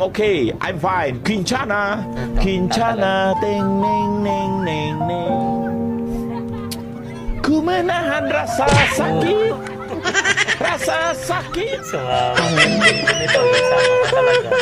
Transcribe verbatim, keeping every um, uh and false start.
okay. I'm fine. Kincana. Kincana. Ting, ning, ning, ning, ning. Ku menahan rasa sakit. Rasa sakit. Semua ini tahu sama talaga.